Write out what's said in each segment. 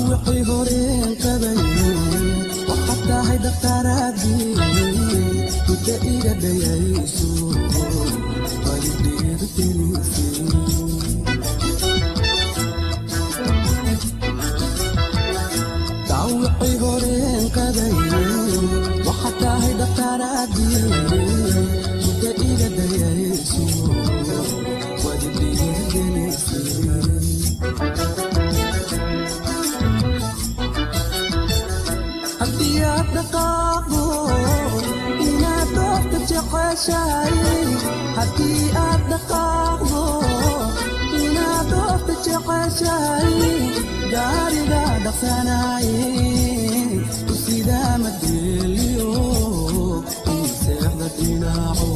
dhaawacii horeen qabaye waxaad tahay dhaqtaaraadii muddo iga dhayayso waalidheeda gelisay dhaawacii horeen qabaye waxaad tahay dhaqtaaraadii muddo iga dhayayso waalidheeda gelisay haddii aad dhaqaaqdo inaad doorta jeceshahay haddii aad dhaqaaqdo inaad doorta jeceshahay gaariga dhaqsanaye usidaa madeeliyo iseexda dhinaco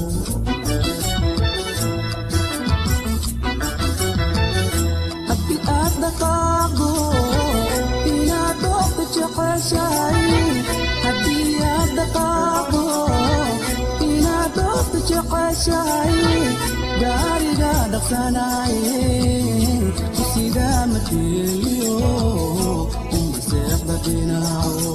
haddii aad dhaqaaqdo inaad doorta jeceshahay haddii aad dhaqaaqdo inaad doorta jeceshahay gaariga dhaqsanaye usidaa madeeliyo iseexda dhinaco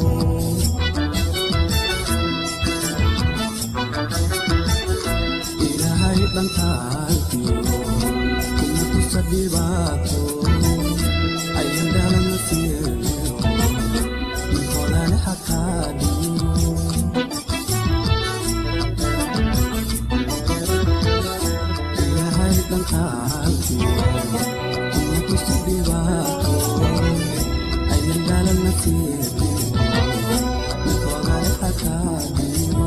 ilaahay dhankaalkiyo kuma tusa dhibaato ayan dhalana siyeeliyo min horale xaqaadiyo ilaahay dhankaalkiyo kuma tusa dhibaato ayan dhalana siyeeliyo min horale xaqaadiyo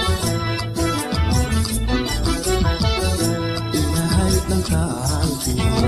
ilaahay dhankaalkiyo